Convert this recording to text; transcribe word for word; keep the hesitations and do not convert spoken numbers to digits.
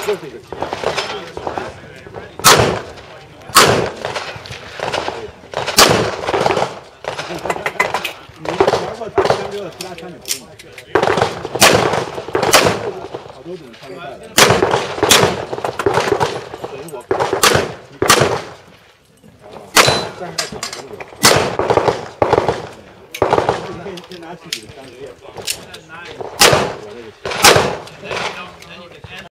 就是一个。你玩过三六的其他产品不用买，好多种穿戴的。等于我，但是要讲什么？你可以先拿自己的单子。我这个。